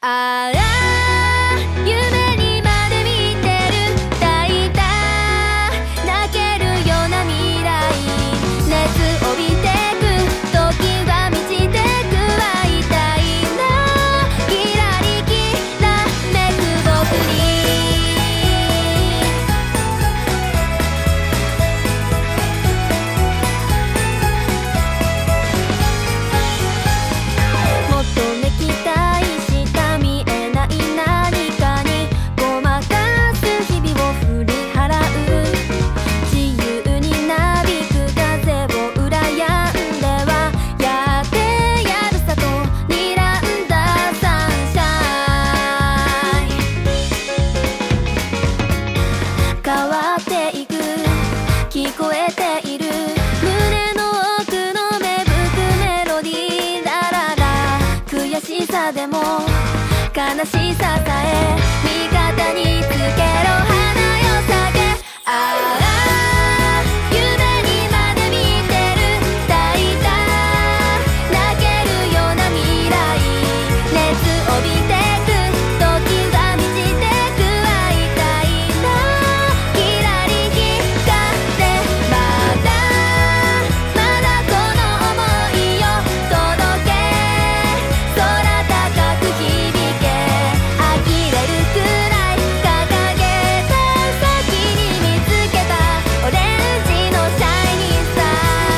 ああ夢にまで見てる抱いた泣けるような未来熱帯びてく時は満ちてく会いたいなキラリキラめく僕に求め期待した見えない何かにごまかす日々を振り払う自由になびく風を羨んではやってやるさと睨んだサンシャイン変わっていく聞こえている胸の奥の芽吹くメロディーラララ悔しさでも悲しささえ味方につけろ花よ咲けああ夢にまで見てる抱いた泣けるような未来熱帯びてく時は満ちてく会いたいなキラリ光ってまだまだこの想いを届け空高く響け呆れるくらい掲げた先に見つけたオレンジのシャイニーさ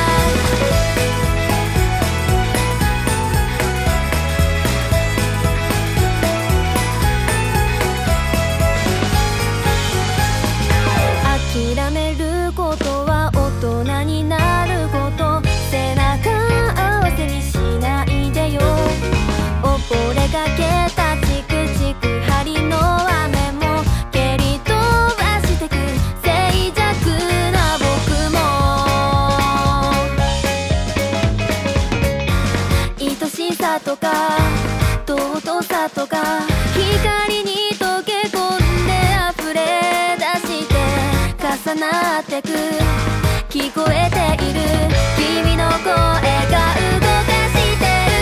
諦めることは大人になること背中合わせにしないでよ溺れかけたチクチク針の雨も蹴り飛ばしてく静寂な僕も愛しさとか尊さとか光に溶け込んで溢れ出して重なってく聞こえている君の声が動かしてる